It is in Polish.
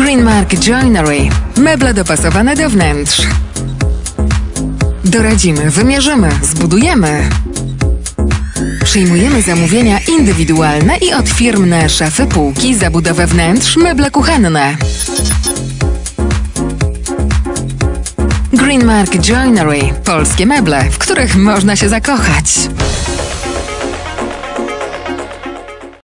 Greenmark Joinery. Meble dopasowane do wnętrz. Doradzimy, wymierzymy, zbudujemy. Przyjmujemy zamówienia indywidualne i od firm na szafy, półki, zabudowę wnętrz, meble kuchenne. Greenmark Joinery. Polskie meble, w których można się zakochać.